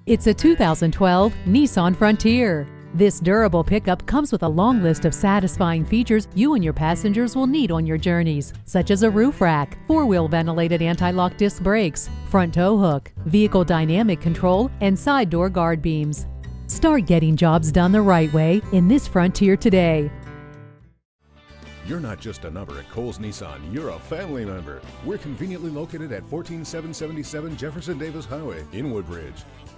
It's a 2012 Nissan Frontier. This durable pickup comes with a long list of satisfying features you and your passengers will need on your journeys, such as a roof rack, four-wheel ventilated anti-lock disc brakes, front tow hook, vehicle dynamic control, and side door guard beams. Start getting jobs done the right way in this Frontier today. You're not just a number at Coles Nissan, you're a family member. We're conveniently located at 14777 Jefferson Davis Highway in Woodbridge.